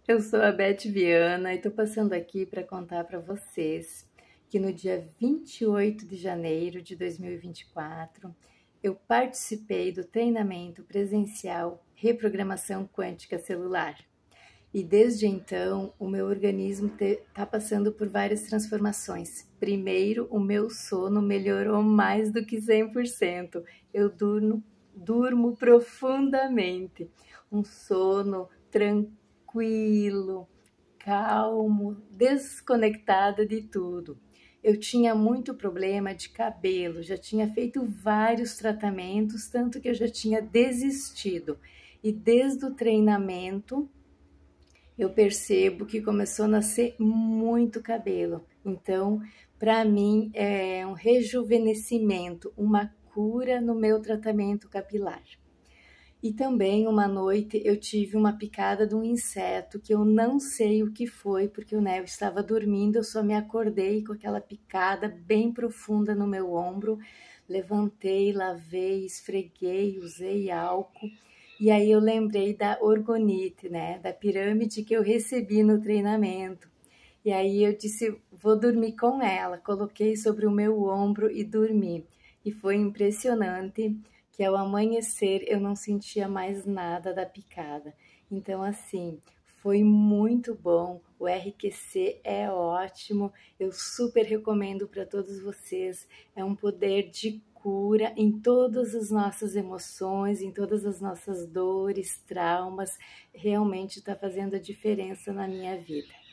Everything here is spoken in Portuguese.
Eu sou a Beth Viana e estou passando aqui para contar para vocês que no dia 28 de janeiro de 2024 eu participei do treinamento presencial Reprogramação Quântica Celular. E desde então o meu organismo está passando por várias transformações. Primeiro, o meu sono melhorou mais do que 100%. Eu durmo profundamente. Um sono tranquilo, calmo, desconectada de tudo. Eu tinha muito problema de cabelo, já tinha feito vários tratamentos, tanto que eu já tinha desistido. E desde o treinamento eu percebo que começou a nascer muito cabelo. Então, para mim, é um rejuvenescimento, uma cura no meu tratamento capilar. E também uma noite eu tive uma picada de um inseto que eu não sei o que foi, porque eu estava dormindo, eu só me acordei com aquela picada bem profunda no meu ombro. Levantei, lavei, esfreguei, usei álcool. E aí eu lembrei da orgonite, da pirâmide que eu recebi no treinamento. E aí eu disse, vou dormir com ela. Coloquei sobre o meu ombro e dormi. E foi impressionante que ao amanhecer eu não sentia mais nada da picada. Então, assim, foi muito bom. O RQC é ótimo. Eu super recomendo para todos vocês. É um poder de cura em todas as nossas emoções, em todas as nossas dores, traumas. Realmente está fazendo a diferença na minha vida.